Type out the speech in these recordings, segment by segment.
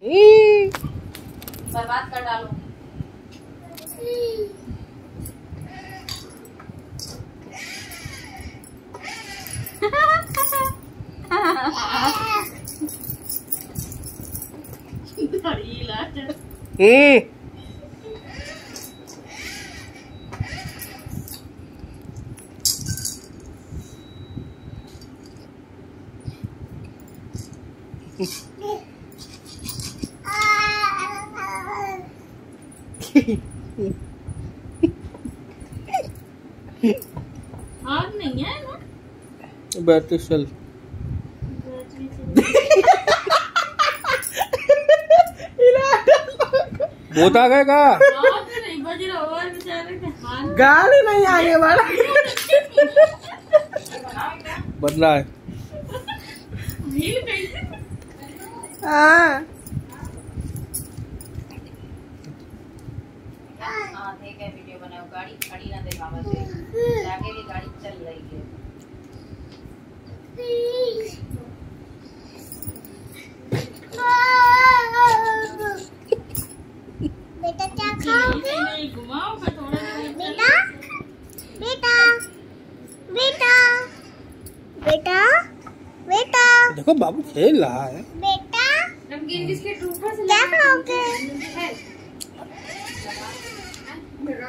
बर्बाद कर डालो। आग नहीं है ना? बैटरी सेल बहुत आ गए का गाड़ी नहीं आगे वाला बदला है। हाँ ठीक है, वीडियो बनाओ। गाड़ी खड़ी ना दे मामा से, आगे की गाड़ी चल रही है। बेटा क्या खाओगे? घुमाओ थोड़ा बेटा बेटा बेटा बेटा बेटा देखो बाबू खेल रहा है। बेटा नमकीन बिस्किट ऊपर से क्या खाओगे? बेटा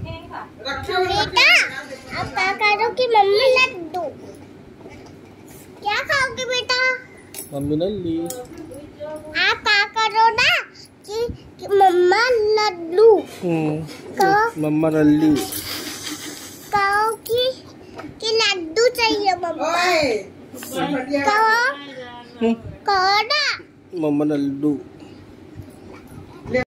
अब क्या करो कि मम्मी लड्डू क्या खाओगे बेटा? मम्मी नल्ली आप क्या करो ना कि मम्मा लड्डू कहो मम्मा नल्ली कहो कि लड्डू चाहिए मम्मा कहो कहो ना मम्मा नल्लू।